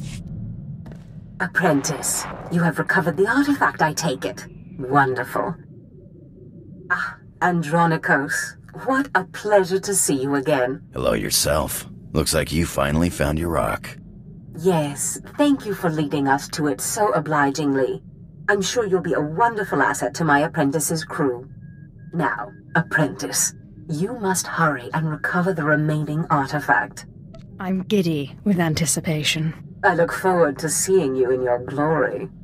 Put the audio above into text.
Apprentice, you have recovered the artifact, I take it. Wonderful. Ah, Andronikos, what a pleasure to see you again. Hello yourself. Looks like you finally found your rock. Yes, thank you for leading us to it so obligingly. I'm sure you'll be a wonderful asset to my apprentice's crew. Now, Apprentice, you must hurry and recover the remaining artifact. I'm giddy with anticipation. I look forward to seeing you in your glory.